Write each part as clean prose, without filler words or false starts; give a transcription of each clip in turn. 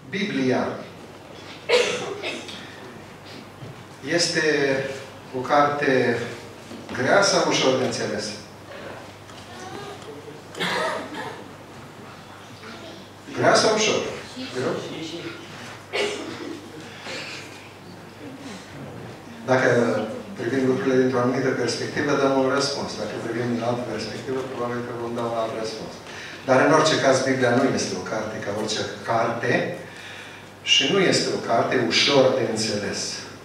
Biblia este o carte grea sau ușor de înțeles? Grea sau ușor? Greu? Dacă privim lucrurile dintr-o anumită perspectivă, dăm un răspuns. Dacă privim din altă perspectivă, probabil că vom da un alt răspuns. Dar în orice caz, Biblia nu este o carte ca orice carte și nu este o carte ușor de înțeles.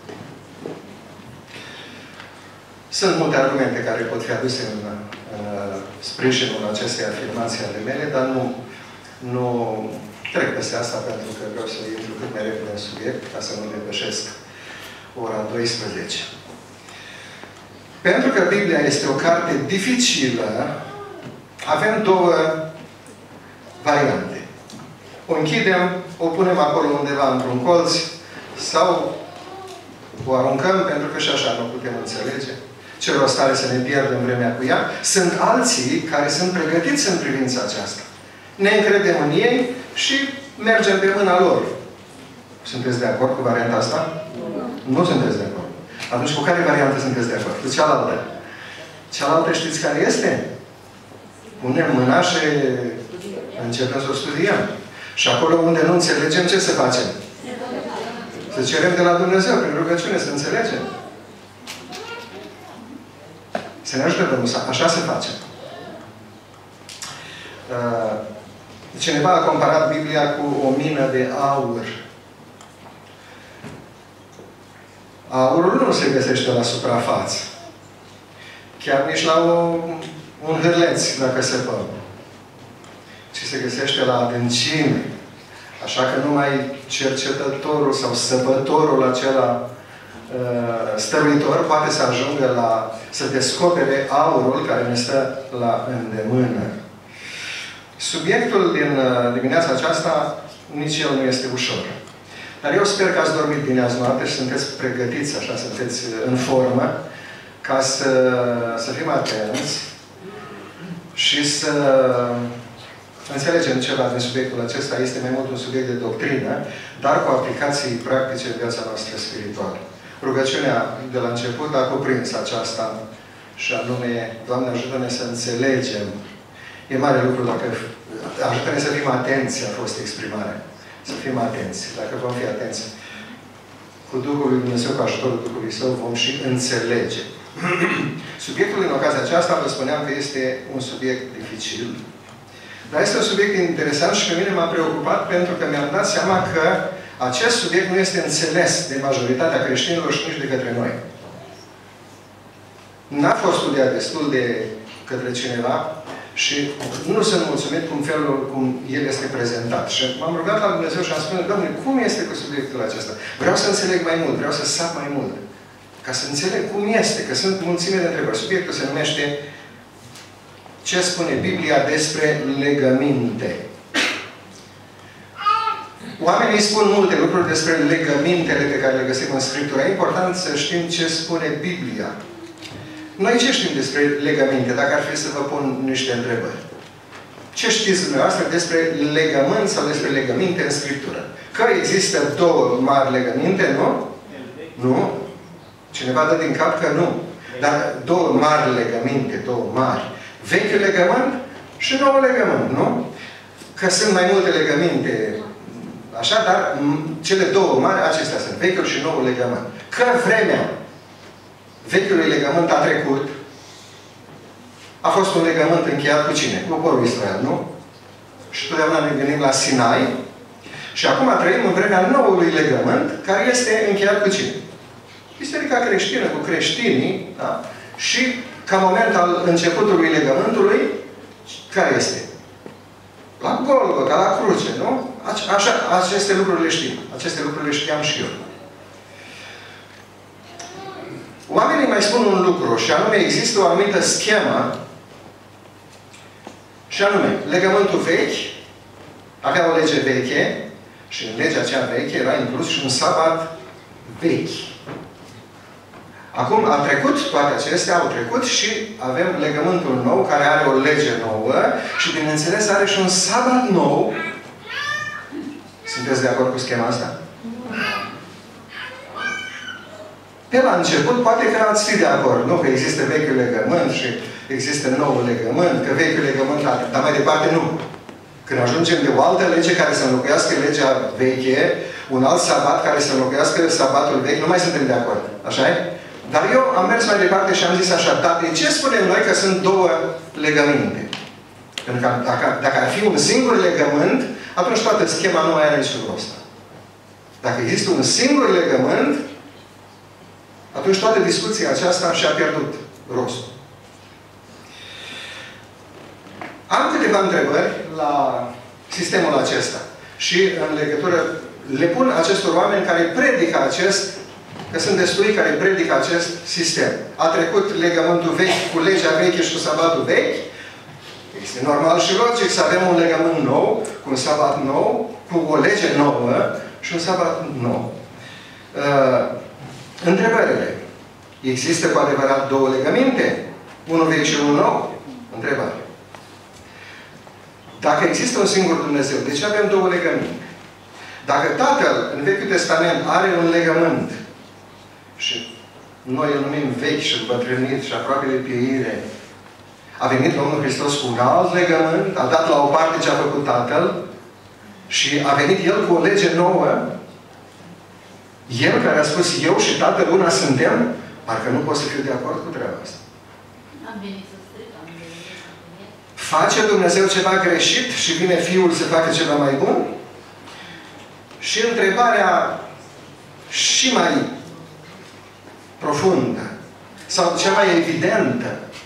Sunt multe argumente care pot fi aduse în sprijinul acestei afirmații ale mele, dar nu trec peste asta pentru că vreau să intru cât mai repede în subiect, ca să nu depășesc ora 12. Pentru că Biblia este o carte dificilă, avem două variante. O închidem, o punem acolo undeva într-un colț sau o aruncăm pentru că și așa nu putem înțelege. Ce rost are să ne pierdem vremea cu ea? Sunt alții care sunt pregătiți în privința aceasta. Ne încredem în ei și mergem pe mâna lor. Sunteți de acord cu varianta asta? Nu sunteți de acord. Atunci cu care variantă sunteți de acord? Cu cealaltă. Cealaltă știți care este? Punem mâna și începem să o studiem. Și acolo unde nu înțelegem, ce să facem? Să cerem de la Dumnezeu, prin rugăciune, să înțelegem. Să ne ajute Domnul. Așa se face. Cineva a comparat Biblia cu o mină de aur. Aurul nu se găsește la suprafață. Chiar nici la un hârleț, dacă se poate. Ci se găsește la adâncime. Așa că numai cercetătorul sau săpătorul acela stăruitor poate să ajungă să descopere aurul care ne stă la îndemână. Subiectul din dimineața aceasta nici el nu este ușor. Dar eu sper că ați dormit bine azi noapte și sunteți pregătiți, așa, sunteți în formă, ca să fim atenți și să înțelegem ceva din subiectul acesta. Este mai mult un subiect de doctrină, dar cu aplicații practice în viața noastră spirituală. Rugăciunea de la început a cuprins aceasta și anume, Doamne, ajută-ne să înțelegem. E mare lucru dacă ajută-ne să fim atenți, a fost exprimarea. Să fim atenți. Dacă vom fi atenți cu Duhul lui Dumnezeu, cu ajutorul Duhului Său, vom și înțelege. Subiectul din ocazia aceasta, vă spuneam că este un subiect dificil. Dar este un subiect interesant și pe mine m-a preocupat pentru că mi-am dat seama că acest subiect nu este înțeles de majoritatea creștinilor și nici de către noi. N-a fost studiat destul de către cineva și nu sunt mulțumit cum el este prezentat. Și m-am rugat la Dumnezeu și am spus, Doamne, cum este cu subiectul acesta? Vreau să înțeleg mai mult, vreau să sap mai mult. Ca să înțeleg cum este, că sunt mulțime de întrebări. Subiectul se numește ce spune Biblia despre legăminte. Oamenii spun multe lucruri despre legămintele pe care le găsim în Scriptură. E important să știm ce spune Biblia. Noi ce știm despre legăminte, dacă ar fi să vă pun niște întrebări? Ce știți dumneavoastră despre legământ sau despre legăminte în Scriptură? Că există două mari legăminte, nu? Nu? Cineva dă din cap că nu. Dar două mari legăminte, două mari. Vechiul legământ și noul legământ, nu? Că sunt mai multe legăminte, așa, dar cele două mari, acestea sunt. Vechiul și noul legământ. Că vremea vechiului legământ a trecut, a fost un legământ încheiat cu cine? Cu poporul Israel, nu? Și totdeauna ne gândim la Sinai. Și acum trăim în vremea noului legământ, care este încheiat cu cine? Biserica creștină, cu creștinii, da? Și ca moment al începutului legământului, care este? La Golgota, la cruce, nu? Așa, aceste lucruri le știm. Aceste lucruri le știam și eu. Oamenii mai spun un lucru, și anume există o anumită schemă, și anume, legământul vechi avea o lege veche, și în legea aceea veche era inclus și un sabat vechi. Acum a trecut, toate acestea au trecut și avem legământul nou, care are o lege nouă și, bineînțeles, are și un sabat nou. Sunteți de acord cu schema asta? Pe la început, poate că ați fi de acord, nu? Că există vechiul legământ și există noul legământ, că vechiul legământ, dar mai departe nu. Când ajungem de o altă lege care să înlocuiască legea veche, un alt sabat care să înlocuiască sabatul vechi, nu mai suntem de acord. Așa e? Dar eu am mers mai departe și am zis așa, dar de ce spunem noi că sunt două legăminte? Pentru că dacă ar fi un singur legământ, atunci toată schema nu mai are niciun rost. Dacă există un singur legământ, atunci toată discuția aceasta și-a pierdut rostul. Am câteva întrebări la sistemul acesta. Și în legătură le pun acestor oameni care predică că sunt destui care predică acest sistem. A trecut legământul vechi cu legea veche și cu sabatul vechi. Este normal și logic să avem un legământ nou, cu un sabat nou, cu o lege nouă și un sabat nou. Întrebările. Există cu adevărat două legăminte? Unul vechi și unul nou? Întrebare. Dacă există un singur Dumnezeu, de ce avem două legăminte? Dacă Tatăl, în Vechiul Testament, are un legământ și noi îl numim vechi și îmbătrânit și aproape de pieire, a venit Domnul Hristos cu un alt legământ, a dat la o parte ce a făcut Tatăl și a venit El cu o lege nouă. El care a spus, eu și Tatăl una suntem, parcă nu pot să fiu de acord cu treaba asta. Am venit să stric, am venit. Face Dumnezeu ceva greșit și vine Fiul să facă ceva mai bun? Și întrebarea și mai profundă, sau cea mai evidentă,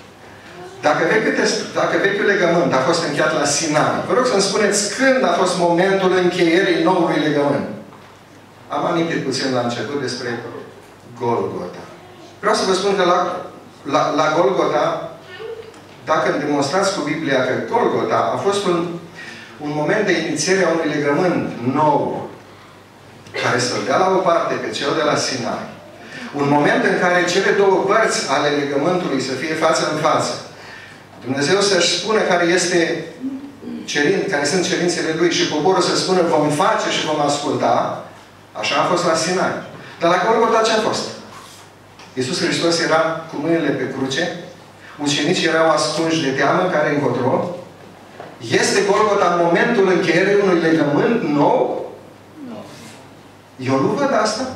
dacă vechiul legământ a fost încheiat la Sinai, vă rog să-mi spuneți când a fost momentul încheierii noului legământ. Am amintit puțin la început despre Golgota. Vreau să vă spun că la Golgota, dacă îmi demonstrați cu Biblia că Golgota a fost un moment de inițiere a unui legământ nou, care să-l dea la o parte pe cel de la Sinai. Un moment în care cele două părți ale legământului să fie față în față. Dumnezeu să-și spună care sunt cerințele Lui și poporul să spună vom face și vom asculta. Așa a fost la Sinai. Dar la Golgota ce a fost? Iisus Hristos era cu mâinile pe cruce, ucenicii erau ascunși de teamă, care încotro. Este Golgota în momentul încheierii unui legământ nou? Eu nu văd asta.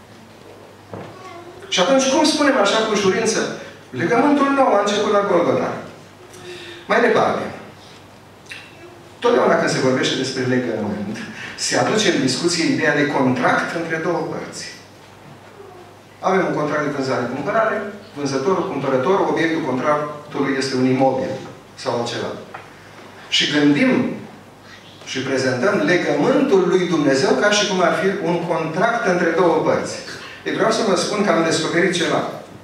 Și atunci, cum spunem așa cu ușurință? Legământul nou a început la Golgota. Mai departe. Totdeauna când se vorbește despre legământ, se aduce în discuție ideea de contract între două părți. Avem un contract de vânzare-cumpărare, vânzătorul, cumpărătorul, obiectul contractului este un imobil sau altceva. Și gândim și prezentăm legământul lui Dumnezeu ca și cum ar fi un contract între două părți. Ei, vreau să vă spun că am descoperit ceva.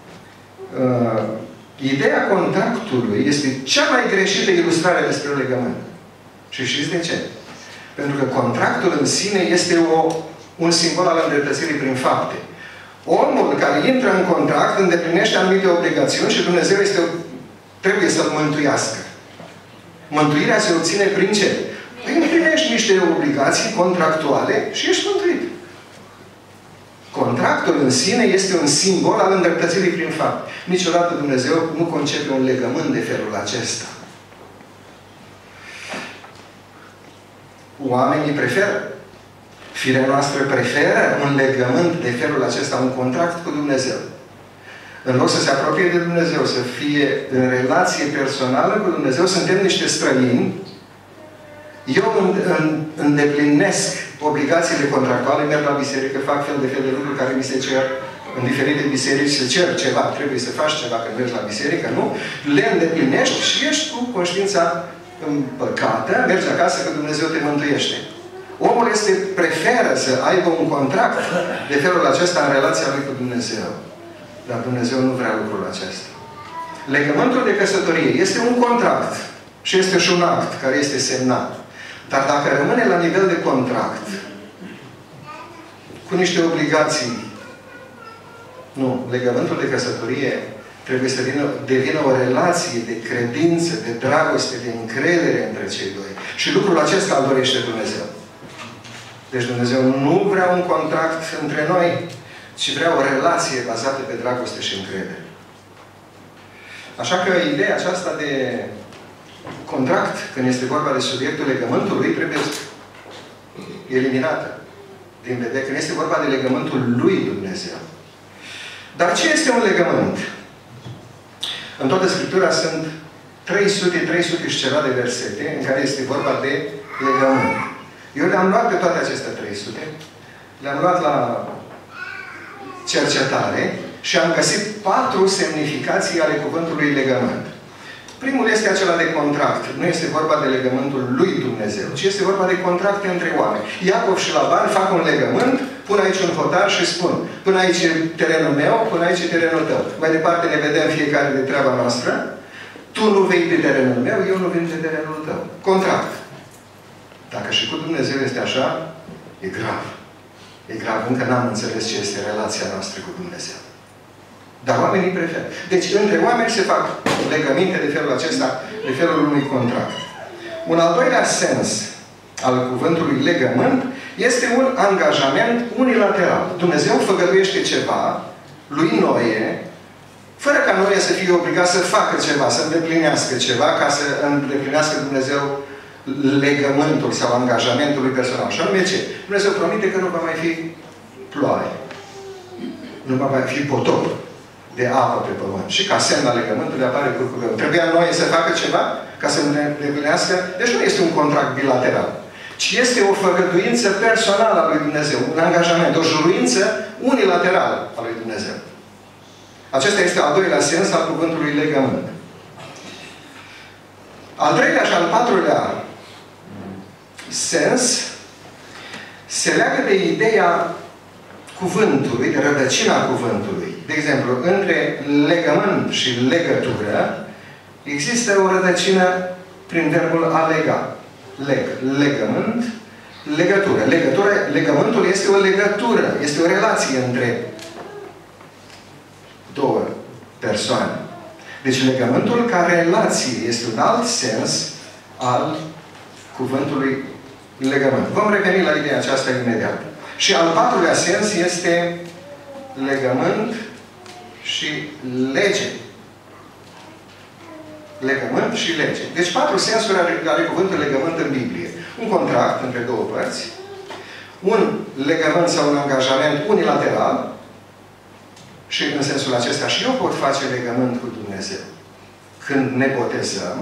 Ideea contractului este cea mai greșită ilustrare despre legământ. Și știți de ce? Pentru că contractul în sine este un simbol al îndreptățirii prin fapte. Omul care intră în contract îndeplinește anumite obligațiuni și Dumnezeu trebuie să-l mântuiască. Mântuirea se obține prin ce? Păi îndeplinești niște obligații contractuale și ești mântuit. Contractul în sine este un simbol al îndreptățirii prin fapt. Niciodată Dumnezeu nu concepe un legământ de felul acesta. Oamenii preferă. Firea noastră preferă un legământ de felul acesta, un contract cu Dumnezeu. În loc să se apropie de Dumnezeu, să fie în relație personală cu Dumnezeu, suntem niște străini. Eu îndeplinesc obligațiile contractuale, merg la biserică, fac fel de lucruri care mi se cer în diferite biserici, se cer ceva, trebuie să faci ceva când mergi la biserică, nu? Le îndeplinești și ești cu conștiința împăcată, mergi acasă că Dumnezeu te mântuiește. Omul preferă să aibă un contract de felul acesta în relația lui cu Dumnezeu. Dar Dumnezeu nu vrea lucrul acesta. Legământul de căsătorie este un contract și este și un act care este semnat. Dar dacă rămâne la nivel de contract, cu niște obligații, nu, legământul de căsătorie trebuie să devină o relație de credință, de dragoste, de încredere între cei doi. Și lucrul acesta îl dorește Dumnezeu. Deci Dumnezeu nu vrea un contract între noi, ci vrea o relație bazată pe dragoste și încredere. Așa că ideea aceasta de contract, când este vorba de subiectul legământului, trebuie eliminată din vedere, când este vorba de legământul lui Dumnezeu. Dar ce este un legământ? În toată Scriptura sunt 300 și ceva de versete în care este vorba de legământ. Eu le-am luat pe toate acestea 300, le-am luat la cercetare și am găsit 4 semnificații ale cuvântului legământ. Primul este acela de contract. Nu este vorba de legământul lui Dumnezeu, ci este vorba de contracte între oameni. Iacov și Laban fac un legământ, pun aici un hotar și spun: până aici e terenul meu, până aici e terenul tău. Mai departe ne vedem fiecare de treaba noastră. Tu nu vei pe terenul meu, eu nu vin pe terenul tău. Contract. Dacă și cu Dumnezeu este așa, e grav. E grav. Încă n-am înțeles ce este relația noastră cu Dumnezeu. Dar oamenii preferă. Deci, între oameni se fac legăminte de felul acesta, de felul unui contract. Un al doilea sens al cuvântului legământ este un angajament unilateral. Dumnezeu făgăduiește ceva lui Noe, fără ca Noe să fie obligat să facă ceva, să îndeplinească ceva, ca să îndeplinească Dumnezeu legământul sau angajamentul lui personal. Și anume ce? Dumnezeu promite că nu va mai fi ploaie. Nu va mai fi potop de apă pe pământ. Și ca semn al legământului apare curcubeu. Trebuia Noe să facă ceva ca să îndeplinească. Deci nu este un contract bilateral, ci este o făgăduință personală a lui Dumnezeu. Un angajament, o juruință unilaterală a lui Dumnezeu. Acesta este al doilea sens al cuvântului legământ. Al treilea și al patrulea sens se leagă de ideea cuvântului, de rădăcina cuvântului. De exemplu, între legământ și legătură există o rădăcină prin verbul a lega. Legământ, legătură. Legământul este o legătură, este o relație între două persoane. Deci legământul ca relație este un alt sens al cuvântului legământ. Vom reveni la ideea aceasta imediat. Și al patrulea sens este legământ și lege. Legământ și lege. Deci 4 sensuri ale cuvântului legământ în Biblie. Un contract între două părți, un legământ sau un angajament unilateral, și în sensul acesta și eu pot face legământ cu Dumnezeu. Când ne botezăm,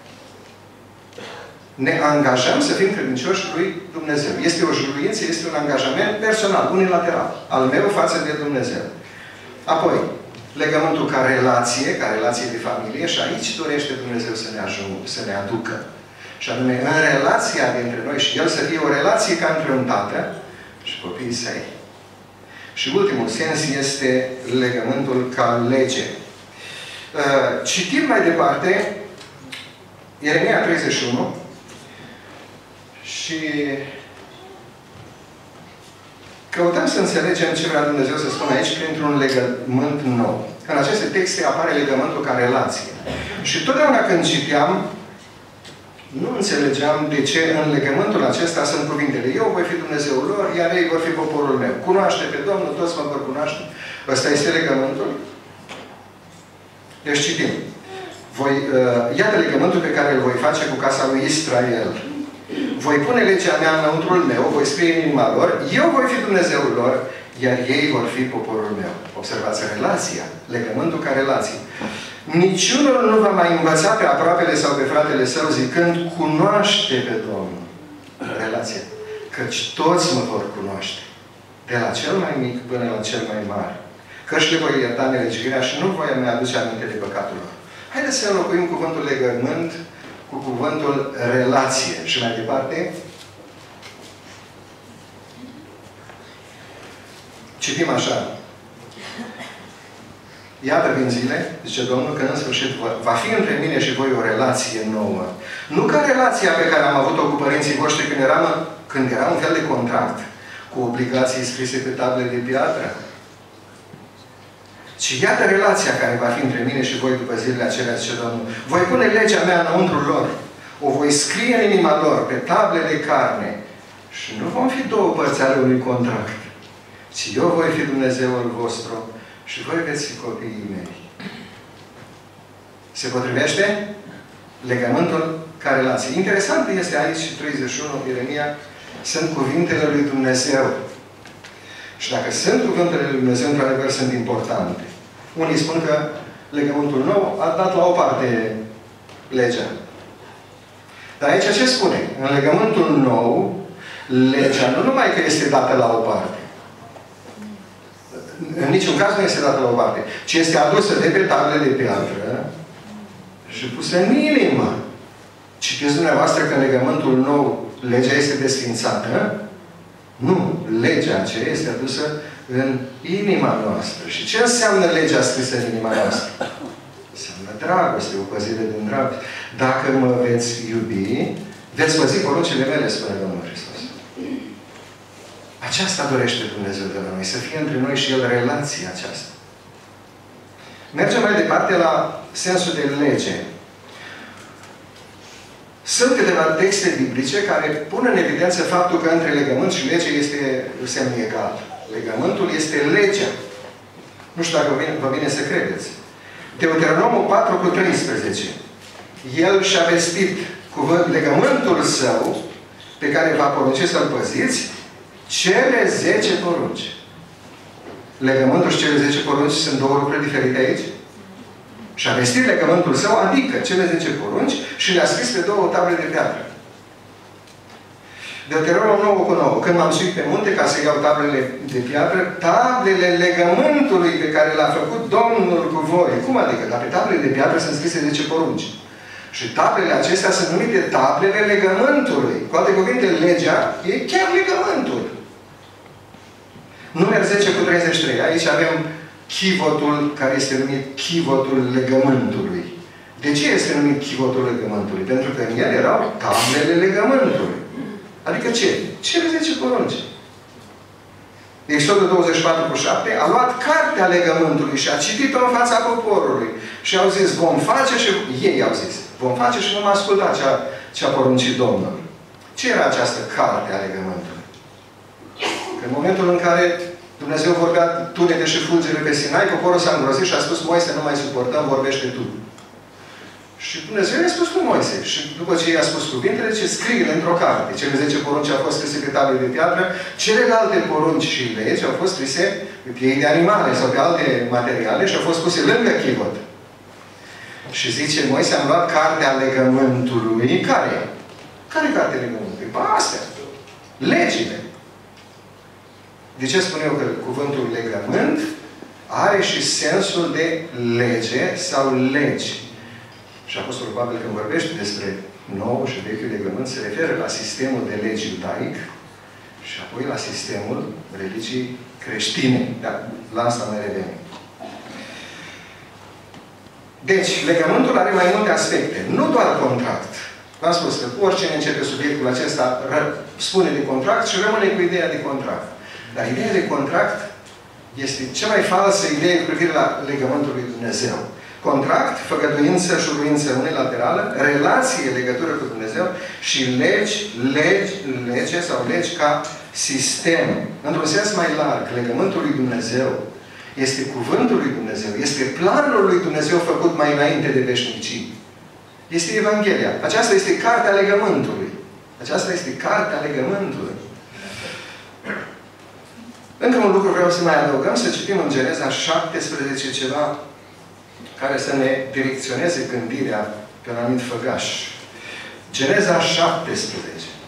ne angajăm să fim credincioși lui Dumnezeu. Este o juruință, este un angajament personal, unilateral, al meu față de Dumnezeu. Apoi, legământul ca relație de familie, și aici dorește Dumnezeu să ne aducă. Și anume, în relația dintre noi și El să fie o relație ca între un tată și copiii săi. Și ultimul sens este legământul ca lege. Citim mai departe Ieremia 31 și căutăm să înțelegem ce vrea Dumnezeu să spună aici printr-un legământ nou. În aceste texte apare legământul ca relație. Și totdeauna când citeam, nu înțelegeam de ce în legământul acesta sunt cuvintele: eu voi fi Dumnezeul lor, iar ei vor fi poporul meu. Cunoaște pe Domnul, toți mă vor cunoaște. Ăsta este legământul. Deci citim. Iată legământul pe care îl voi face cu casa lui Israel. Voi pune legea mea înăuntrul meu, voi scrie în inima lor, eu voi fi Dumnezeul lor, iar ei vor fi poporul meu. Observați relația, legământul ca relație. Niciunul nu va mai învăța pe aproapele sau pe fratele său zicând: cunoaște pe Domnul. Relația. Căci toți mă vor cunoaște. De la cel mai mic până la cel mai mare. Căci le voi ierta nelegiuirea și nu voi mai aduce aminte de păcatul lor. Haideți să înlocuim cuvântul legământ cu cuvântul relație. Și mai departe, citim așa. Iată vin zile, zice Domnul, că în sfârșit va fi între mine și voi o relație nouă. Nu ca relația pe care am avut-o cu părinții voștri când era un fel de contract, cu obligații scrise pe table de piatră. Ci iată relația care va fi între mine și voi după zilele acelea, zice Domnul. Voi pune legea mea înăuntrul lor. O voi scrie în inima lor, pe table de carne. Și nu vom fi două părți ale unui contract, ci eu voi fi Dumnezeul vostru și voi veți fi copiii mei. Se potrivește? Legământul ca relație. Interesant este aici, 31, Ieremia, sunt cuvintele lui Dumnezeu. Și dacă sunt cuvintele lui Dumnezeu, într-adevăr, sunt importante. Unii spun că legământul nou a dat la o parte legea. Dar aici ce spune? În legământul nou, legea nu numai că este dată la o parte. În niciun caz nu este dată la o parte. Ci este adusă de pe tablele de piatră și pusă în inimă. Citiți dumneavoastră că în legământul nou legea este desfințată? Nu. Legea aceea este adusă în inima noastră. Și ce înseamnă legea scrisă în inima noastră? Înseamnă dragoste, o păzire din dragoste. Dacă mă veți iubi, veți păzi poruncile mele, spune Domnul Hristos. Aceasta dorește Dumnezeu de la noi, să fie între noi și El relația aceasta. Mergem mai departe la sensul de lege. Sunt câteva texte biblice care pun în evidență faptul că între legământ și lege este semn egal. Legământul este legea. Nu știu dacă vă vine să credeți. Deuteronomul 4:13. El și-a vestit legământul său, pe care va porunci să-l păziți, cele 10 porunci. Legământul și cele 10 porunci sunt două lucruri diferite aici. Și-a vestit legământul său, adică cele 10 porunci, și le-a scris pe două table de piatră. Deuteronomul 9:9. Când m-am suit pe munte ca să iau tablele de piatră, tablele legământului pe care l-a făcut Domnul cu voi. Cum adică? Dar pe tablele de piatră sunt scrise 10 porunci. Și tablele acestea sunt numite tablele legământului. Cu alte cuvinte, legea e chiar legământul. Numer 10:33. Aici avem chivotul care este numit chivotul legământului. De ce este numit chivotul legământului? Pentru că în el erau tablele legământului. Adică ce? Cele 10 porunci. Exodul 24:7 a luat cartea legământului și a citit-o în fața poporului. Și au zis, vom face și... Ei au zis, vom face și vom asculta ce a poruncit Domnul. Ce era această carte a legământului? Că în momentul în care Dumnezeu vorbea tunete și fulgere pe Sinai, poporul s-a îngrozit și a spus, Moise, nu mai suportăm, vorbește tu. Și Dumnezeu i-a spus lui Moise. Și după ce i-a spus cuvintele, ce scrie într-o carte. Cele 10 porunci au fost scrise pe table de piatră, celelalte porunci și legi au fost scrise pe piei de animale sau pe alte materiale și au fost puse lângă chivot. Și zice, Moise, am luat cartea legământului. Care? Care cartea legământului? Ba, astea. Legile. De ce spun eu că cuvântul legământ are și sensul de lege sau legi? Și Apostolul Pavel, când vorbește despre nou și vechiul legământ, se referă la sistemul de legi iudaic și apoi la sistemul religii creștine. Dar la asta mai revenim. Deci, legământul are mai multe aspecte. Nu doar contract. V-am spus că oricine începe subiectul acesta spune de contract și rămâne cu ideea de contract. Dar ideea de contract este cea mai falsă idee cu privire la legământul lui Dumnezeu. Contract, făgăduință, juruință unilaterală, relație, legătură cu Dumnezeu și lege sau legi ca sistem. Într-un sens mai larg, legământul lui Dumnezeu este cuvântul lui Dumnezeu, este planul lui Dumnezeu făcut mai înainte de veșnicii. Este Evanghelia. Aceasta este cartea legământului. Aceasta este cartea legământului. Încă un lucru vreau să mai adăugăm, să citim în Geneza 17 ceva care să ne direcționeze gândirea pe un anumit făgaș. Geneza 17.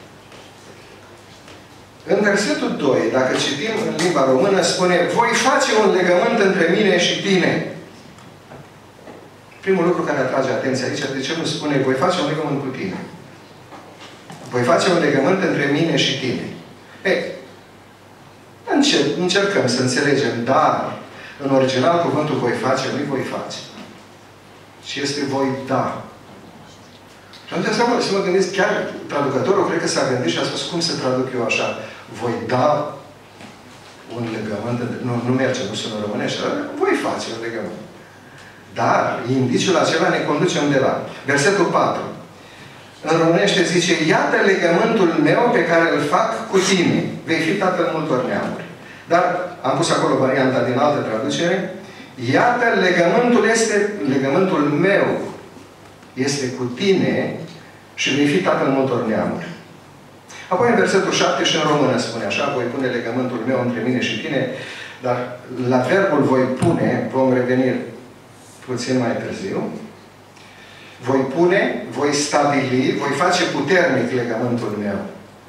În versetul 2, dacă citim în limba română, spune, voi face un legământ între mine și tine. Primul lucru care atrage atenția aici, de ce nu spune, voi face un legământ cu tine? Voi face un legământ între mine și tine. Ei, încercăm să înțelegem, dar în original cuvântul voi face, nu voi face. Și este voi da. Și atunci să mă gândesc, chiar traducătorul cred că s-a gândit și a spus, cum să traduc eu așa? Voi da un legământ, nu merge, nu sună românește, dar voi face un legământ. Dar indiciul acela ne conduce undeva. Versetul 4. În românește zice, iată legământul meu pe care îl fac cu tine. Vei fi tatăl multor neamuri. Dar am pus acolo varianta din altă traducere. Iată legământul meu este cu tine și vei fi tatăl multor neamuri. Apoi în versetul 7 și în română spune așa, voi pune legământul meu între mine și tine, dar la verbul voi pune, vom reveni puțin mai târziu. Voi pune, voi stabili, voi face puternic legământul meu.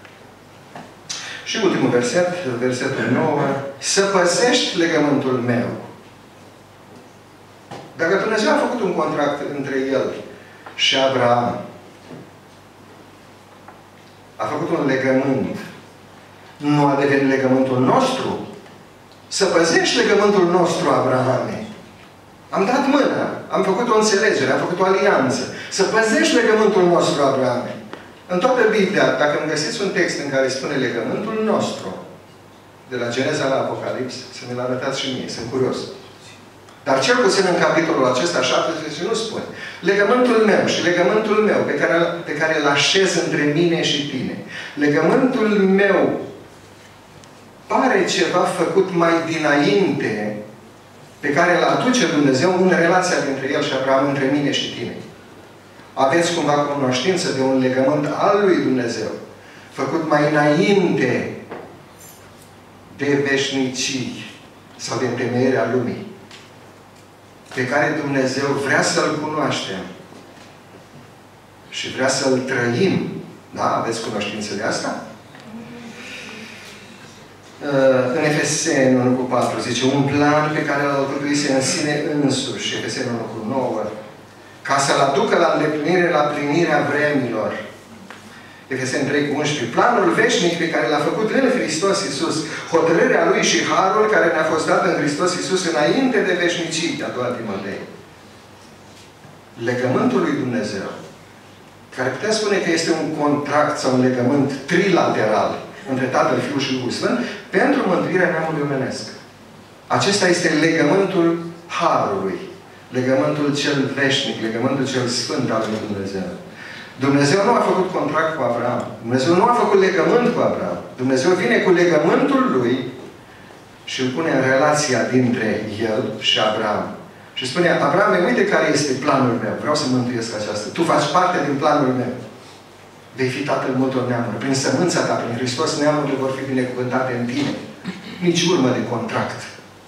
Și ultimul verset, versetul 9, să păzești legământul meu. Dacă Dumnezeu a făcut un contract între El și Abraham, a făcut un legământ, nu a devenit legământul nostru? Să păzești legământul nostru, Abrahame. Am dat mână, am făcut o înțelegere, am făcut o alianță. Să păzești legământul nostru, Abrahame. În toată Biblia, dacă îmi găsiți un text în care spune legământul nostru, de la Geneza la Apocalips, să mi-l arătați și mie, sunt curios. Dar cel puțin în capitolul acesta 17 nu spune. Legământul meu și legământul meu pe care îl așez între mine și tine. Legământul meu pare ceva făcut mai dinainte pe care îl aduce Dumnezeu în relația dintre El și Abraham, între mine și tine. Aveți cumva cunoștință de un legământ al lui Dumnezeu făcut mai înainte de veșnicii sau de întemeierea lumii, pe care Dumnezeu vrea să-L cunoaștem și vrea să-L trăim. Da? Aveți cunoștință de asta? În Efeseni 1:4 zice, un plan pe care l-a alcătuise în sine însuși, Efeseni 1:9, ca să-L aducă la îndeplinire, la plinirea vremilor. Efeseni 3:11, planul veșnic pe care l-a făcut în Hristos Iisus, hotărârea Lui și harul care ne-a fost dat în Hristos Iisus înainte de veșnicii, a doua Timotei. Legământul lui Dumnezeu, care putea spune că este un contract sau un legământ trilateral între Tatăl, Fiul și Duhul Sfânt, pentru mântuirea neamului omenesc. Acesta este legământul harului, legământul cel veșnic, legământul cel sfânt al lui Dumnezeu. Dumnezeu nu a făcut contract cu Abraham. Dumnezeu nu a făcut legământ cu Abraham. Dumnezeu vine cu legământul lui și îl pune în relația dintre el și Abraham. Și spune, Abraham, uite care este planul meu. Vreau să mântuiesc aceasta. Tu faci parte din planul meu. Vei fi tatăl multor neamuri. Prin sămânța ta, prin Hristos, neamurile vor fi binecuvântate în tine. Nici urmă de contract.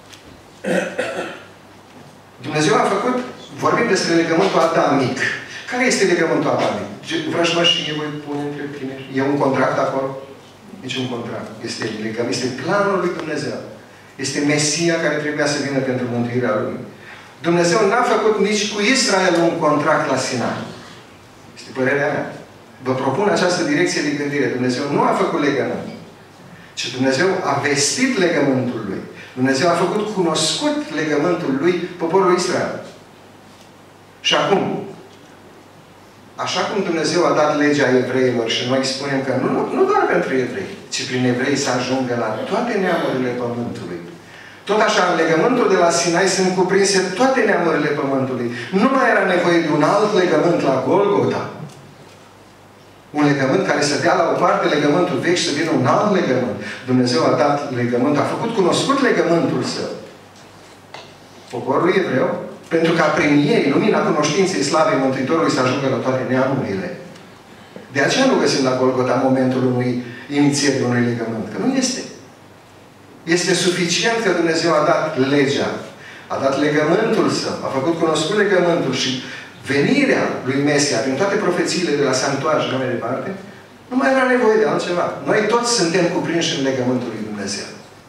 Dumnezeu a făcut, vorbim despre legământul adamic. Care este legământul adamic? Vrăjmășie voi pune între tine. E un contract acolo? Nici un contract. Este planul lui Dumnezeu. Este Mesia care trebuia să vină pentru mântuirea lui. Dumnezeu n-a făcut nici cu Israel un contract la Sinai. Este părerea mea. Vă propun această direcție de gândire. Dumnezeu nu a făcut legământ, ci Dumnezeu a vestit legământul lui. Dumnezeu a făcut cunoscut legământul lui poporul Israel. Și acum, așa cum Dumnezeu a dat legea evreilor și noi spunem că nu doar pentru evrei, ci prin evrei să ajungă la toate neamurile pământului. Tot așa, în legământul de la Sinai sunt cuprinse toate neamurile pământului. Nu mai era nevoie de un alt legământ la Golgota. Un legământ care să dea la o parte legământul vechi și să vină un alt legământ. Dumnezeu a dat legământ, a făcut cunoscut legământul său poporului evreu, pentru ca prin ei, lumina cunoștinței slavei Mântuitorului să ajungă la toate neamurile. De aceea nu găsim la Golgota momentul inițierii unui legământ. Că nu este. Este suficient că Dumnezeu a dat legea, a dat legământul său, a făcut cunoscut legământul și venirea lui Mesia, prin toate profețiile de la sanctuar și mai departe, nu mai era nevoie de altceva. Noi toți suntem cuprinși în legământul lui Dumnezeu.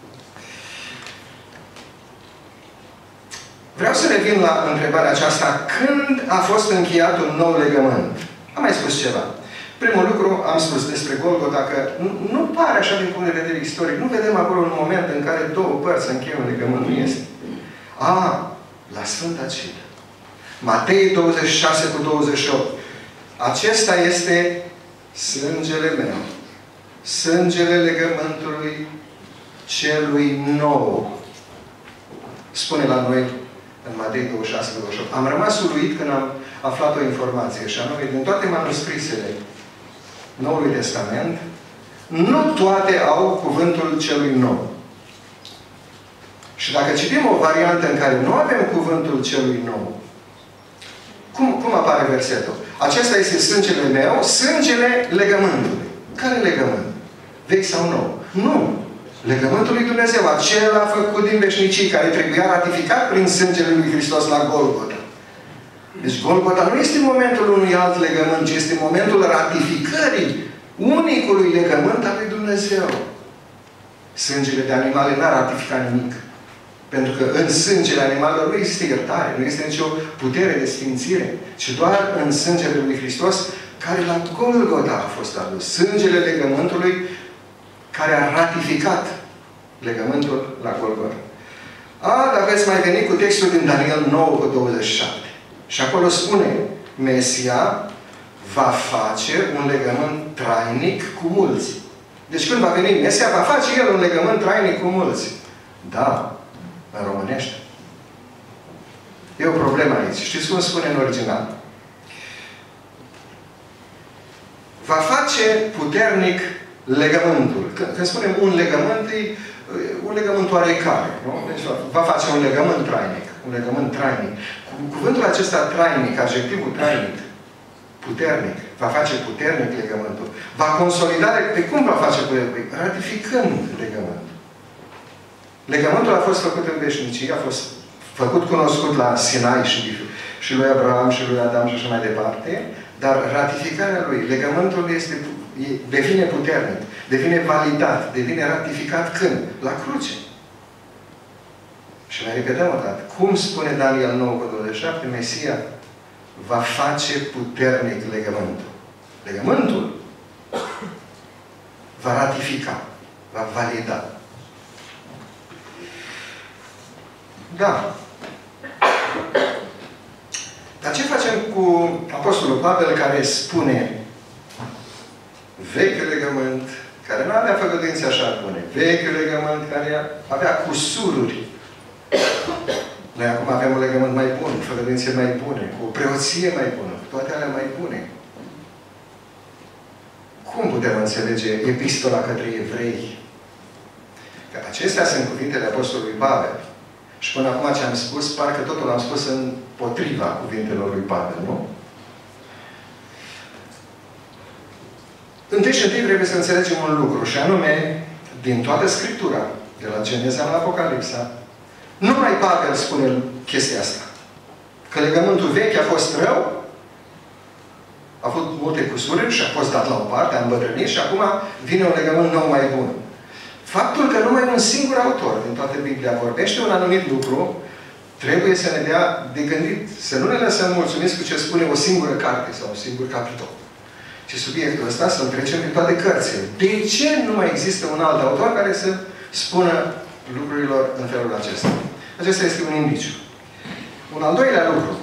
Vreau să revin la întrebarea aceasta. Când a fost încheiat un nou legământ? Am mai spus ceva. Primul lucru, am spus despre Golgota, că nu pare așa din punct de vedere istoric. Nu vedem acolo un moment în care două părți încheie un legământ. Nu este. La Sfânta Cină. Matei 26:28. Acesta este sângele meu. Sângele legământului celui nou. Spune la noi în Matei 26:28. Am rămas uluit când aflat o informație, și anume, din toate manuscrisele Noului Testament, nu toate au cuvântul celui nou. Și dacă citim o variantă în care nu avem cuvântul celui nou, cum apare versetul? Acesta este sângele meu, sângele legământului. Care legământ? Vechi sau nou? Nu. Legământul lui Dumnezeu, acela făcut din veșnicii, care trebuia ratificat prin sângele lui Hristos la Golgota. Deci Golgota nu este momentul unui alt legământ, ci este momentul ratificării unicului legământ al lui Dumnezeu. Sângele de animale n-a ratificat nimic. Pentru că în sângele animalelor nu există iertare, nu este nicio putere de sfințire, ci doar în sângele lui Hristos, care la Golgota a fost adus. Sângele legământului care a ratificat legământul la Golgota. Dar veți mai veni cu textul din Daniel 9:27. Și acolo spune, Mesia va face un legământ trainic cu mulți. Deci când va veni Mesia, va face El un legământ trainic cu mulți. Da, în românește. E o problemă aici. Știți cum spune în original? Va face puternic legământul. Când spunem un legământ, e un legământ oarecare. Nu? Deci va face un legământ trainic. Un legământ trainic. Cuvântul acesta trainic, adjectivul trainic, puternic, va face puternic legământul. Va consolida, pe cum va face puternic? Ratificând legământul. Legământul a fost făcut în veșnicie, a fost făcut cunoscut la Sinai și lui Abraham și lui Adam și așa mai departe, dar ratificarea lui, legământul devine puternic, devine validat, devine ratificat când? La cruce. Și mai repetăm o dată. Cum spune Daniel 9:27, Mesia va face puternic legământul. Legământul va ratifica, va valida. Da. Dar ce facem cu Apostolul Pavel care spune vechiul legământ, care nu avea făgăduințe așa bune, vechiul legământ care avea cusururi. Noi acum avem un legământ mai bun, făgăduințe mai bune, cu o preoție mai bună, cu toate alea mai bune. Cum putem înțelege epistola către evrei? Că acestea sunt cuvintele Apostolului Pavel. Și până acum ce am spus, parcă totul am spus împotriva cuvintelor lui Pavel, nu? Întâi și întâi trebuie să înțelegem un lucru, și anume, din toată Scriptura, de la Geneza la Apocalipsa, numai Pavel spune chestia asta. Că legământul vechi a fost rău, a avut multe cusuri și a fost dat la o parte, a îmbătrânit și acum vine un legământ nou mai bun. Faptul că numai un singur autor din toată Biblia vorbește un anumit lucru, trebuie să ne dea de gândit. Să nu ne lăsăm mulțumiți cu ce spune o singură carte sau un singur capitol. Și subiectul ăsta să-l trecem prin toate cărțile. De ce nu mai există un alt autor care să spună lucrurilor în felul acesta? Acesta este un indiciu. Un al doilea lucru.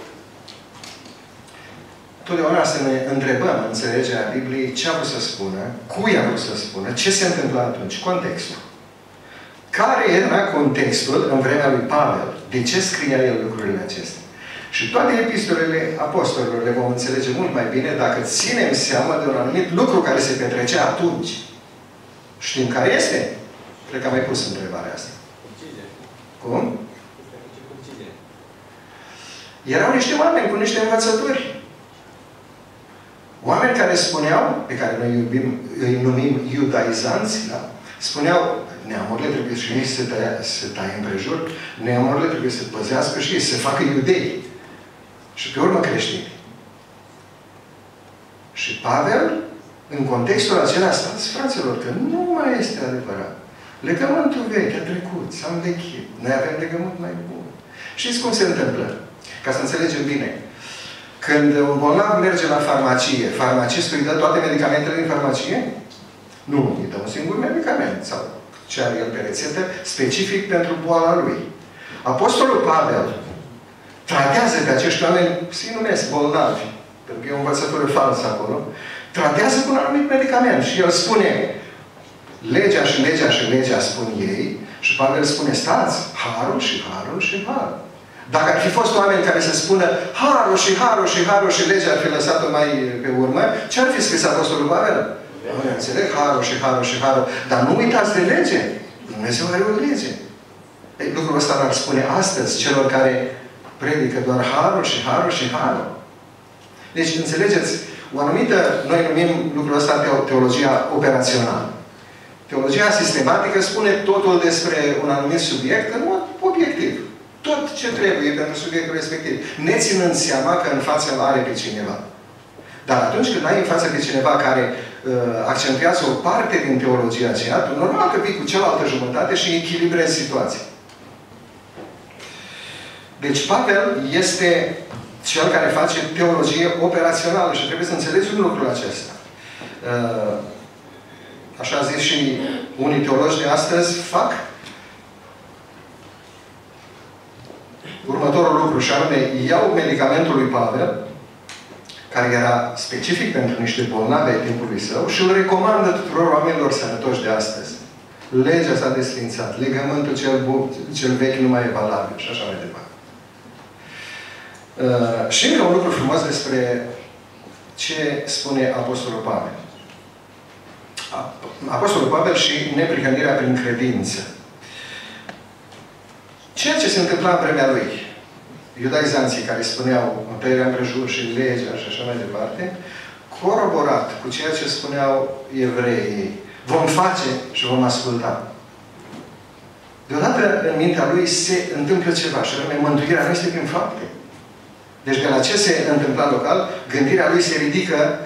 Totdeauna să ne întrebăm în înțelegerea Bibliei ce a vrut să spună, cui a vrut să spună, ce se întâmplă atunci, contextul. Care era contextul în vremea lui Pavel? De ce scria el lucrurile acestea? Și toate epistolele apostolilor le vom înțelege mult mai bine dacă ținem seama de un anumit lucru care se petrecea atunci. Știm care este? Cred că am mai pus întrebarea asta. Cum? Erau niște oameni cu niște învățături. Oameni care spuneau, pe care noi îi numim iudaizanți, da? Spuneau, neamurile trebuie și ei să taie împrejur, neamurile trebuie să păzească și ei, să facă iudei. Și pe urmă creștini. Și Pavel, în contextul acela, stați, fraților, că nu mai este adevărat. Legământul vechi a trecut, s-a învechit. Noi avem legământ mai bun. Știți cum se întâmplă? Ca să înțelegem bine. Când un bolnav merge la farmacie, farmacistul îi dă toate medicamentele din farmacie? Nu, îi dă un singur medicament sau ce are el pe rețetă, specific pentru boala lui. Apostolul Pavel tratează pe acești oameni, să-i numesc bolnavi, pentru că e o învățătură falsă acolo, tratează cu un anumit medicament și el spune legea și legea spun ei și Pavel spune stați, harul și harul și harul. Dacă ar fi fost oameni care să spună harul și harul și harul și legea ar fi lăsat-o mai pe urmă, ce ar fi scris Apostolul Pavel? Nu înțeleg harul și harul și harul. Dar nu uitați de lege. Dumnezeu are o lege. Ei, lucrul ăsta l-ar spune astăzi celor care predică doar harul și harul și harul. Deci, înțelegeți, o anumită, noi numim lucrul ăsta teologia operațională. Teologia sistematică spune totul despre un anumit subiect în mod obiectiv. Tot ce trebuie pentru subiectul respectiv. Ne ținând seama că în față are pe cineva. Dar atunci când ai în față pe cineva care accentuează o parte din teologia aceea, tu normal că vii cu cealaltă jumătate și echilibrezi situația. Deci Pavel este cel care face teologie operațională și trebuie să înțelegi un lucru acesta. Așa zis și unii teologi de astăzi fac următorul lucru, și anume, iau medicamentul lui Pavel, care era specific pentru niște bolnavi ai timpului său, și îl recomandă tuturor oamenilor sănătoși de astăzi. Legea s-a desfințat, legământul cel vechi nu mai e valabil și așa mai departe. Și încă un lucru frumos despre ce spune Apostolul Pavel. Apostolul Pavel și neprihănirea prin credință. Ceea ce se întâmpla în vremea lui, iudaizanții care spuneau tăierea împrejur și legea și așa mai departe, coroborat cu ceea ce spuneau evreii, vom face și vom asculta. Deodată în mintea lui se întâmplă ceva, și anume mântuirea nu este prin fapte. Deci de la ce se întâmpla local, gândirea lui se ridică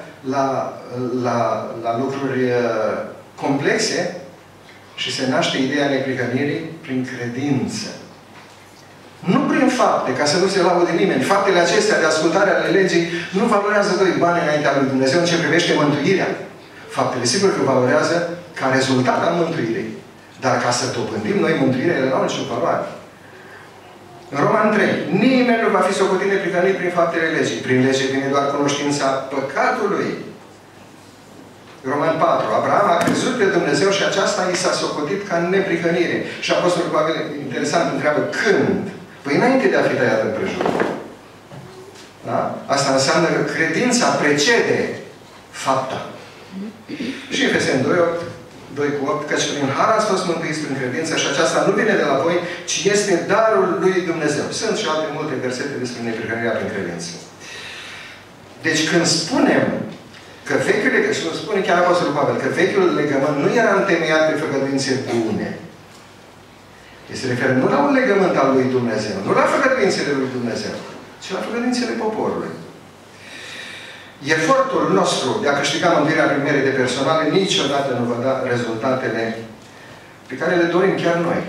la lucruri complexe și se naște ideea neprihănirii prin credință. Nu prin fapte, ca să nu se laude nimeni. Faptele acestea de ascultare ale legii nu valorează doi bani înaintea lui Dumnezeu în ce privește mântuirea. Faptele sigur că valorează ca rezultat al mântuirii. Dar ca să dobândim noi mântuirea, ele n-au nicio valoare. În Roman 3, nimeni nu va fi socotit neprihănit prin faptele legii. Prin lege vine doar cunoștința păcatului. Roman 4. Abraham a crezut pe Dumnezeu și aceasta i s-a socotit ca neprihănire. Și Apostolul Pavel, interesant, întreabă când? Păi înainte de a fi tăiat împrejur. Da? Asta înseamnă că credința precede fapta. Și Efeseni 2:8, căci prin har ați fost mântuiți prin credință și aceasta nu vine de la voi, ci este darul lui Dumnezeu. Sunt și alte multe versete despre neprihănirea prin credință. Deci când spunem că vechiul legământ, și spune chiar Apostolul Pavel, că vechiul legământ nu era întemeiat pe făgăduințe bune. Se referă nu la un legământ al lui Dumnezeu, nu la făgăduințele lui Dumnezeu, ci la făgăduințele poporului. Efortul nostru de a câștiga mântuirea prin merite personale niciodată nu va da rezultatele pe care le dorim chiar noi.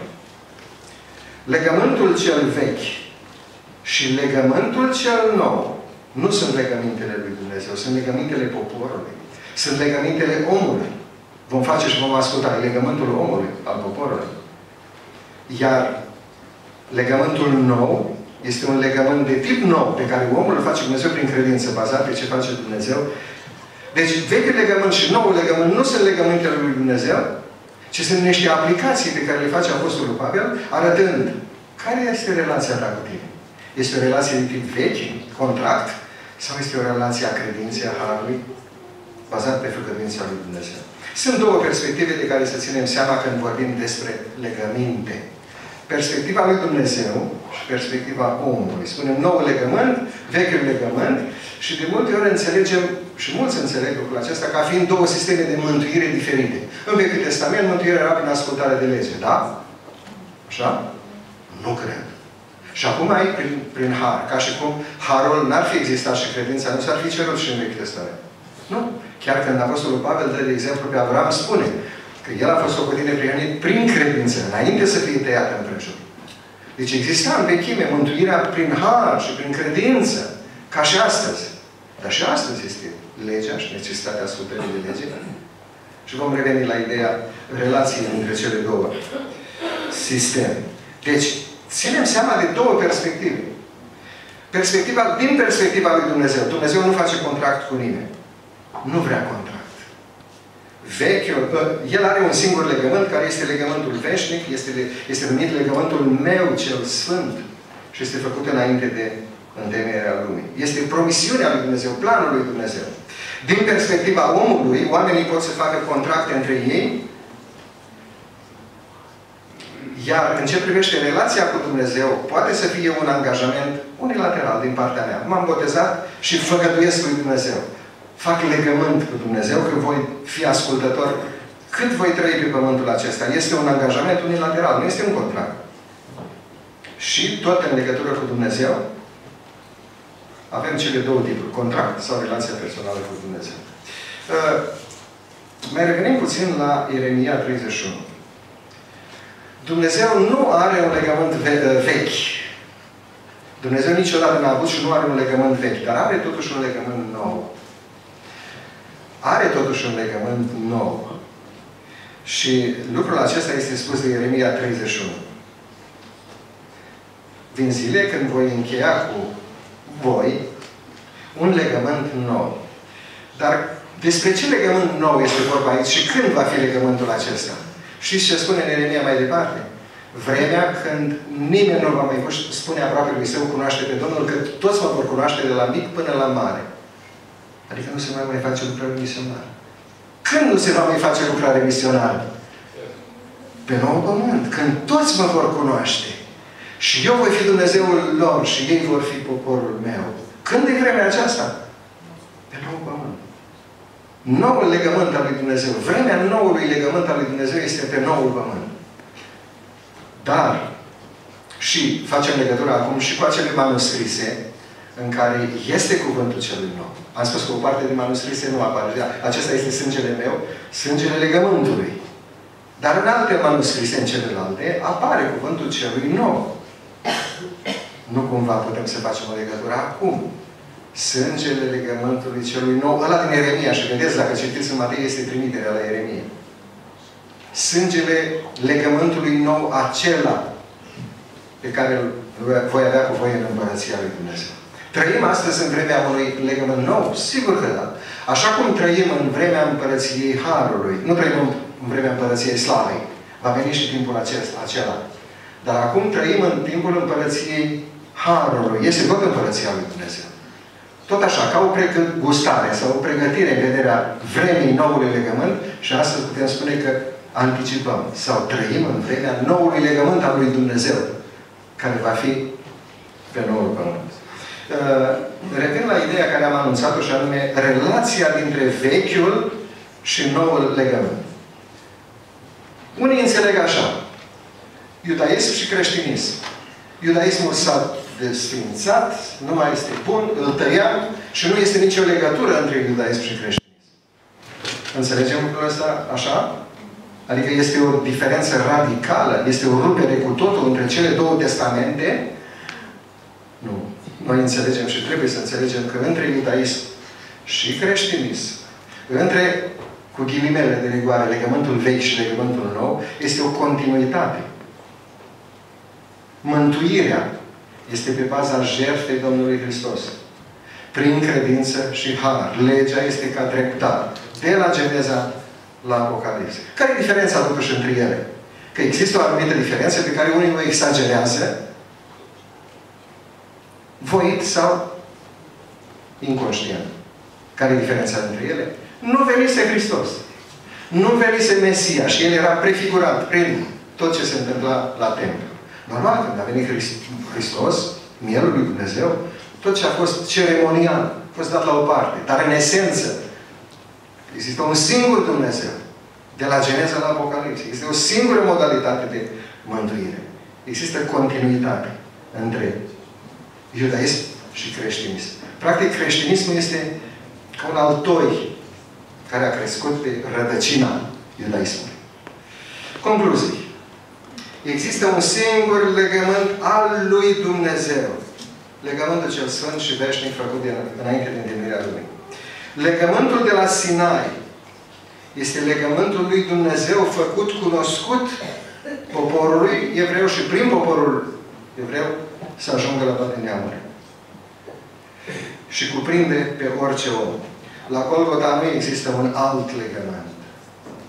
Legământul cel vechi și legământul cel nou nu sunt legămintele lui Dumnezeu, sunt legămintele poporului. Sunt legămintele omului. Vom face și vom asculta legământul omului, al poporului. Iar legământul nou este un legământ de tip nou, pe care omul îl face Dumnezeu prin credință, bazat pe ce face Dumnezeu. Deci, vechiul legământ și noul legământ nu sunt legămintele lui Dumnezeu, ci sunt niște aplicații pe care le face Apostolul Pavel, arătând care este relația ta cu tine. Este o relație de tip vechi, contract, sau este o relație a credinței, a harului, bazat pe făgăduința lui Dumnezeu. Sunt două perspective de care să ținem seama când vorbim despre legăminte. Perspectiva lui Dumnezeu și perspectiva omului. Spunem noul legământ, vechiul legământ și de multe ori înțelegem, și mulți înțeleg lucrul acesta, ca fiind două sisteme de mântuire diferite. În Vechiul Testament, mântuirea era prin ascultare de lege. Da? Așa? Nu cred. Și acum ai prin har. Ca și cum harul n-ar fi existat și credința nu s-ar fi cerut și în Vechiul Testament. Nu. Chiar când Apostolul Pavel dă de exemplu pe Abraham, spune că el a fost socotit neprihănit prin credință, înainte să fie tăiat împrejur. Deci exista în vechime mântuirea prin har și prin credință, ca și astăzi. Dar și astăzi este legea și necesitatea ascultării de lege. Și vom reveni la ideea relației între cele două sisteme. Deci, ținem seama de două perspective. Din perspectiva lui Dumnezeu. Dumnezeu nu face contract cu nimeni. Nu vrea contract. El are un singur legământ, care este legământul veșnic, este numit legământul meu cel sfânt. și este făcut înainte de întemeierea lumii. Este promisiunea lui Dumnezeu, planul lui Dumnezeu. Din perspectiva omului, oamenii pot să facă contracte între ei, iar în ce privește relația cu Dumnezeu, poate să fie un angajament unilateral din partea mea. M-am botezat și făgăduiesc lui Dumnezeu. Fac legământ cu Dumnezeu că voi fi ascultător cât voi trăi pe pământul acesta. Este un angajament unilateral, nu este un contract. Și tot în legătură cu Dumnezeu, avem cele două tipuri, contract sau relația personală cu Dumnezeu. Mai revenim puțin la Ieremia 31. Dumnezeu nu are un legământ vechi. Dumnezeu niciodată n-a avut și nu are un legământ vechi, dar are totuși un legământ nou. Are totuși un legământ nou. Și lucrul acesta este spus de Ieremia 31. Vin zile când voi încheia cu voi un legământ nou. Dar despre ce legământ nou este vorba aici și când va fi legământul acesta? Știți ce spune în Ieremia mai departe? Vremea când nimeni nu va mai spune aproape lui său, cunoaște pe Domnul, că toți mă vor cunoaște de la mic până la mare. Adică nu se mai face lucrare misionară. Când nu se va mai face lucrare misionară? Pe nou pământ. Când toți mă vor cunoaște. Și eu voi fi Dumnezeul lor și ei vor fi poporul meu. Când e vremea aceasta? Pe nou pământ. Noul legământ al lui Dumnezeu. Vremea noului legământ al lui Dumnezeu este pe noul pământ. Dar, și facem legătura acum și cu acele manuscrise în care este cuvântul celui nou. Am spus că o parte din manuscrise nu apare. Acesta este sângele meu, sângele legământului. Dar în alte manuscrise, în celelalte, apare cuvântul celui nou. Nu cumva putem să facem o legătură acum. Sângele legământului celui nou, ăla din Ieremia, și vedeți, dacă citiți în Matei, este trimiterea la Ieremia. Sângele legământului nou acela pe care îl voi avea cu voi în Împărăția lui Dumnezeu. Trăim astăzi în vremea unui legământ nou? Sigur că da. Așa cum trăim în vremea Împărăției Harului, nu trăim în vremea Împărăției Slavei. Va veni și timpul acela. Dar acum trăim în timpul Împărăției Harului. Este tot Împărăția lui Dumnezeu. Tot așa, ca o pregustare sau o pregătire în vederea vremii noului legământ și astăzi putem spune că anticipăm sau trăim în vremea noului legământ al lui Dumnezeu, care va fi pe noul pământ. Revin la ideea care am anunțat-o și anume relația dintre vechiul și noul legământ. Unii înțeleg așa. Iudaism și creștinism. Iudaismul s-a desfințat, nu mai este bun, îl tăiam și nu este nicio legătură între iudaism și creștinism. Înțelegem lucrul ăsta așa? Adică este o diferență radicală, este o rupere cu totul între cele două testamente? Nu. Noi înțelegem și trebuie să înțelegem că între iudaism și creștinism, între, cu ghilimele de rigoare, legământul vechi și legământul nou, este o continuitate. Mântuirea este pe baza jertfei Domnului Hristos. Prin credință și har. Legea este ca dreptate. De la Geneza la Apocalipse. Care e diferența totuși între ele? Că există o anumită diferență pe care unii o exagerează, voit sau inconștient. Care e diferența între ele? Nu venise Hristos. Nu venise Mesia și El era prefigurat prin tot ce se întâmpla la templu. Normal, când a venit Hristos, Mielul lui Dumnezeu, tot ce a fost ceremonial a fost dat la o parte. Dar în esență, există un singur Dumnezeu. De la Geneza la Apocalipse. Este o singură modalitate de mântuire. Există continuitate între iudaism și creștinism. Practic, creștinismul este ca un altoi care a crescut pe rădăcina iudaismului. Concluzii. Există un singur legământ al lui Dumnezeu. Legământul cel sfânt și veșnic făcut înainte de întemeirea lumii. Legământul de la Sinai este legământul lui Dumnezeu făcut cunoscut poporului evreu și prin poporul evreu să ajungă la toate neamurile. Și cuprinde pe orice om. La Golgota nu există un alt legământ,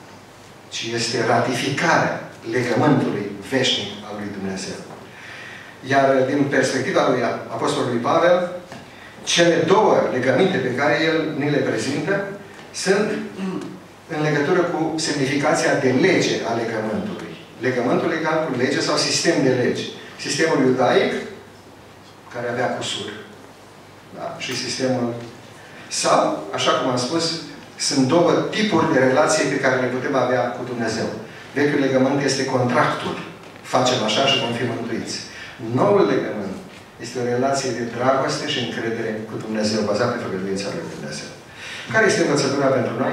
ci este ratificarea legământului veșnic al lui Dumnezeu. Iar din perspectiva lui Apostolului Pavel, cele două legăminte pe care el ni le prezintă sunt în legătură cu semnificația de lege a legământului. Legământul legal cu lege sau sistem de lege. Sistemul iudaic, care avea cusur. Da? Și sistemul... Sau, așa cum am spus, sunt două tipuri de relații pe care le putem avea cu Dumnezeu. Vechiul legământ este contractul. Facem așa și vom fi mântuiți. Noul legământ este o relație de dragoste și încredere cu Dumnezeu, bazată pe făgăduința lui Dumnezeu. Care este învățătura pentru noi?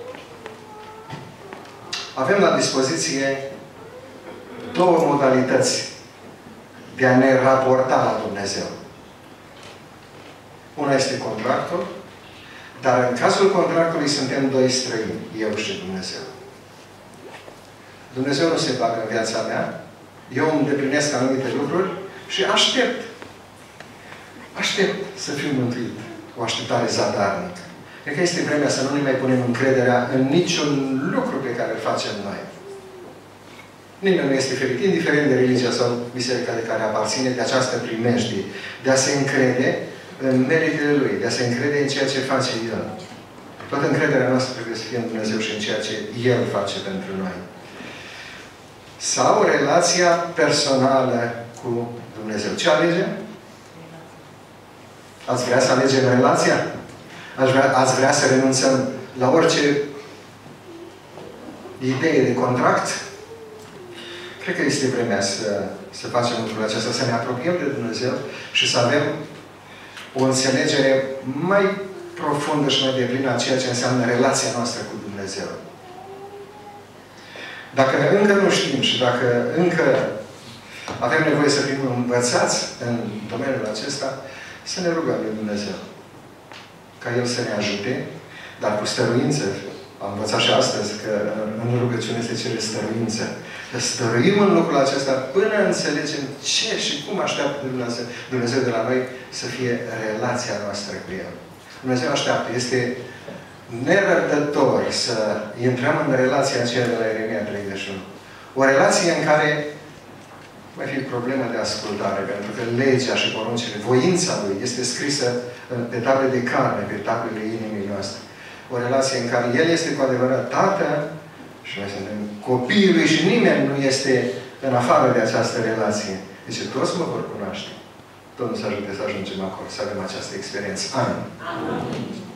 Avem la dispoziție două modalități de a ne raporta la Dumnezeu. Una este contractul, dar în cazul contractului suntem doi străini, eu și Dumnezeu. Dumnezeu nu se bagă în viața mea, eu îmi îndeplinesc anumite lucruri și aștept să fiu mântuit cu așteptare zadarnică. Cred că este vremea să nu ne mai punem încrederea în niciun lucru pe care îl facem noi. Nimeni nu este ferit, indiferent de religia sau biserica de care aparține, de această primejdie, de a se încrede în meritele Lui, de a se încrede în ceea ce face El. Toată încrederea noastră trebuie să fie în Dumnezeu și în ceea ce El face pentru noi. Sau relația personală cu Dumnezeu. Ce alegem? Ați vrea să alegem relația? Ați vrea să renunțăm la orice idee de contract? Cred că este vremea să facem lucrul acesta, să ne apropiem de Dumnezeu și să avem o înțelegere mai profundă și mai deplină a ceea ce înseamnă relația noastră cu Dumnezeu. Dacă încă nu știm și dacă încă avem nevoie să fim învățați în domeniul acesta, să ne rugăm lui Dumnezeu. Ca El să ne ajute, dar cu stăruință. Am învățat și astăzi că în rugăciune se cere stăruință. Să stăruim în lucrul acesta până înțelegem ce și cum așteaptă Dumnezeu de la noi să fie relația noastră cu El. Dumnezeu așteaptă. Este nerăbdător să intrăm în relația aceea de la Ieremia 31. O relație în care va fi problemă de ascultare, pentru că legea și poruncile, voința Lui este scrisă pe table de carne, pe tablele inimii noastre. O relație în care El este cu adevărat Tată și noi suntem copiii Lui și nimeni nu este în afară de această relație. Deci toți mă vor cunoaște. Domnul să ajute să ajungem acolo, să avem această experiență. Amin. Amin.